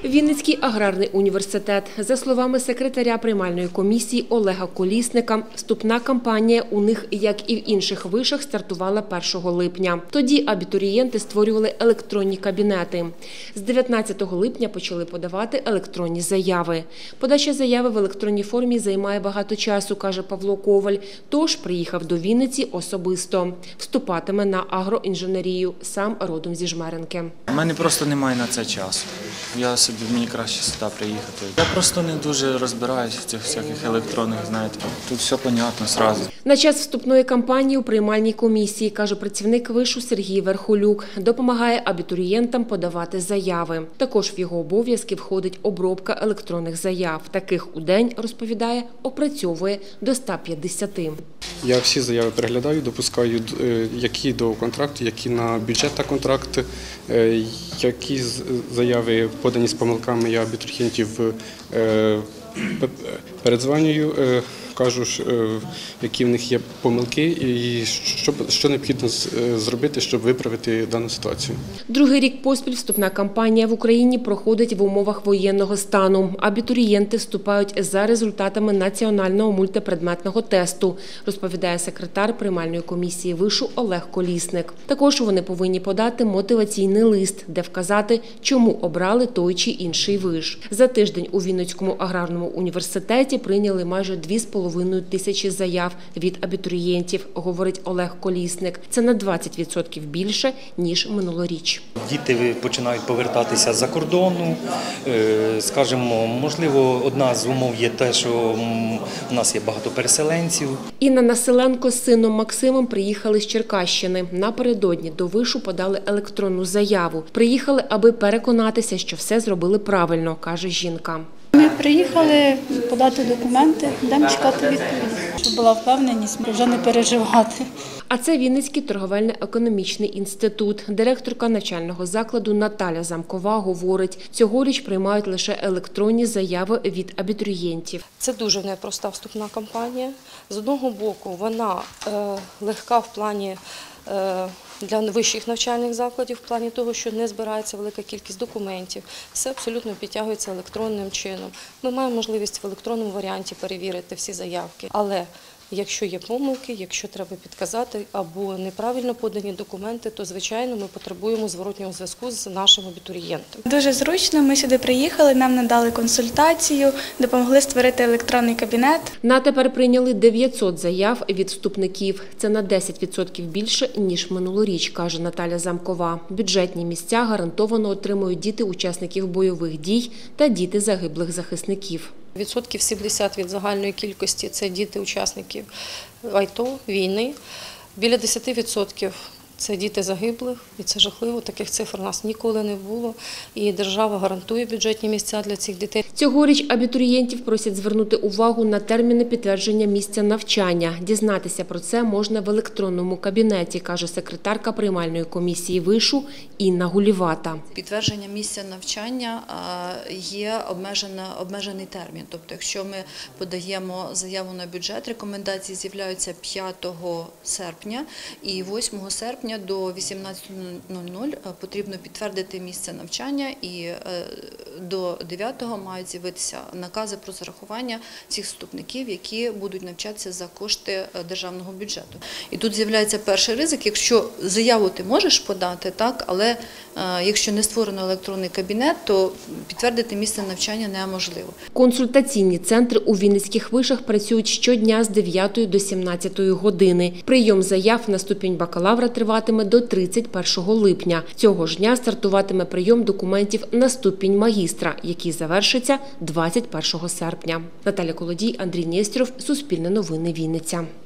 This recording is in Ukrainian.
Вінницький аграрний університет. За словами секретаря приймальної комісії Олега Колісника, вступна кампанія у них, як і в інших вишах, стартувала 1 липня. Тоді абітурієнти створювали електронні кабінети. З 19 липня почали подавати електронні заяви. Подача заяви в електронній формі займає багато часу, каже Павло Коваль. Тож приїхав до Вінниці особисто. Вступатиме на агроінженерію, сам родом зі Жмеринки. У мене просто немає на це часу. Мені краще сюди приїхати. Я просто не дуже розбираюся в цих всяких електронних, знаєте. Тут все понятно одразу. На час вступної кампанії у приймальній комісії, каже працівник вишу Сергій Верхолюк, допомагає абітурієнтам подавати заяви. Також в його обов'язки входить обробка електронних заяв. Таких у день, розповідає, опрацьовує до 150. Я всі заяви переглядаю, допускаю, які до контракту, які на бюджет та контракт, які заяви подані з помилками, я абітурієнтів передзвонюю, кажу, які в них є помилки і що необхідно зробити, щоб виправити дану ситуацію. Другий рік поспіль вступна кампанія в Україні проходить в умовах воєнного стану. Абітурієнти вступають за результатами національного мультипредметного тесту, розповідає секретар приймальної комісії вишу Олег Колісник. Також вони повинні подати мотиваційний лист, де вказати, чому обрали той чи інший виш. За тиждень у Вінницькому аграрному університеті прийняли майже 2,5 тисячі заяв від абітурієнтів, говорить Олег Колісник. Це на 20% більше, ніж минулоріч. Діти починають повертатися з-за кордону. Скажімо, можливо, одна з умов є те, що у нас є багато переселенців. Інна Населенко з сином Максимом приїхали з Черкащини. Напередодні до вишу подали електронну заяву. Приїхали, аби переконатися, що все зробили правильно, каже жінка. Ми приїхали подати документи, будемо чекати відповіді, щоб була впевненість, вже не переживати. А це Вінницький торговельно-економічний інститут. Директорка навчального закладу Наталя Замкова говорить, цьогоріч приймають лише електронні заяви від абітурієнтів. Це дуже непроста вступна кампанія. З одного боку, вона легка в плані для вищих навчальних закладів, в плані того, що не збирається велика кількість документів, все абсолютно підтягується електронним чином. Ми маємо можливість в електронному варіанті перевірити всі заявки, але якщо є помилки, якщо треба підказати або неправильно подані документи, то, звичайно, ми потребуємо зворотнього зв'язку з нашим абітурієнтом. Дуже зручно, ми сюди приїхали, нам надали консультацію, допомогли створити електронний кабінет. На тепер прийняли 900 заяв від вступників. Це на 10% більше, ніж минулоріч, каже Наталя Замкова. Бюджетні місця гарантовано отримують діти учасників бойових дій та діти загиблих захисників. 70% від загальної кількості – це діти учасників АТО, війни. Біля 10% – це діти загиблих, і це жахливо. Таких цифр у нас ніколи не було. І держава гарантує бюджетні місця для цих дітей. Цьогоріч абітурієнтів просять звернути увагу на терміни підтвердження місця навчання. Дізнатися про це можна в електронному кабінеті, каже секретарка приймальної комісії вишу Інна Гулівата. Підтвердження місця навчання є обмежений термін. Тобто, якщо ми подаємо заяву на бюджет, рекомендації з'являються 5 серпня і 8 серпня до 18:00 потрібно підтвердити місце навчання і до 9-го мають з'явитися накази про зарахування цих вступників, які будуть навчатися за кошти державного бюджету. І тут з'являється перший ризик, якщо заяву ти можеш подати, так, але якщо не створено електронний кабінет, то підтвердити місце навчання неможливо. Консультаційні центри у Вінницьких вишах працюють щодня з 9 до 17 години. Прийом заяв на ступінь бакалавра триватиме до 31 липня. Цього ж дня стартуватиме прийом документів на ступінь магістра, який завершиться 21 серпня. Наталя Колодій, Андрій Нєстєров, Суспільне новини, Вінниця.